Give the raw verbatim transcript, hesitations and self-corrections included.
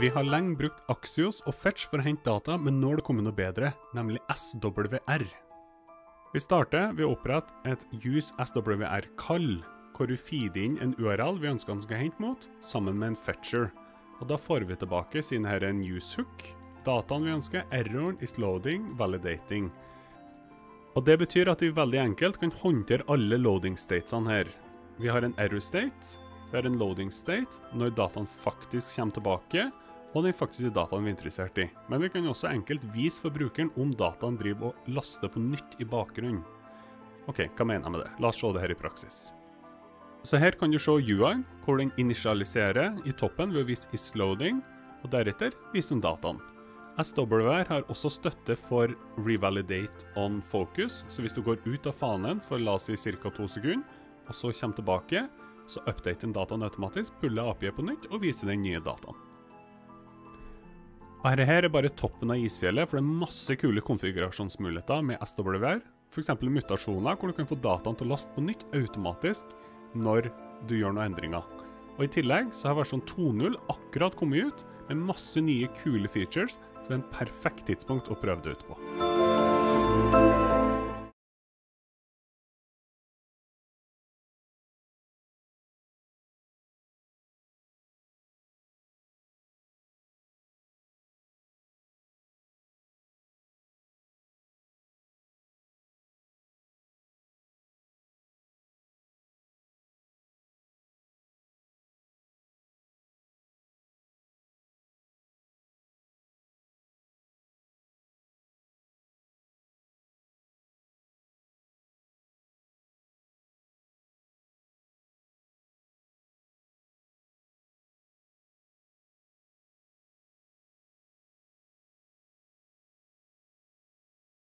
Vi har lenge brukt Axios og Fetch for å hente data, men nå har det kommet noe bedre, nemlig S W R. Vi starter ved å opprette et Use S W R-kall, hvor vi feeder inn en U R L vi ønsker den skal hente mot, sammen med en fetcher. Og da får vi tilbake, siden her er en use hook, dataen vi ønsker, erroren is loading, validating. Og det betyr at vi veldig enkelt kan håndtere alle loading statesene her. Vi har en error state, vi har en loading state, når dataen faktisk kommer tilbake, og den faktiske dataen vi er interessert i. Men vi kan også enkelt vise for brukeren om dataen driver og laster på nytt i bakgrunnen. Ok, hva mener jeg med det? La oss se det her i praksis. Så her kan du se U I, hvor den initialiserer i toppen ved å vise is loading, og deretter vise den dataen. S W R har også støtte for revalidate on focus, så hvis du går ut av fanen for la oss si cirka to sekunder, og så kommer tilbake, så updater den dataen automatisk, puller A P I på nytt og viser den nye dataen. Og dette her er bare toppen av isfjellet, for det er masse kule konfigurasjonsmuligheter med S W R, for eksempel mutasjoner, hvor du kan få dataen til å laste på nytt automatisk når du gjør noen endringer. Og i tillegg så har versjon to punkt null akkurat kommet ut, med masse nye kule features, så det er en perfekt tidspunkt å prøve det ut på.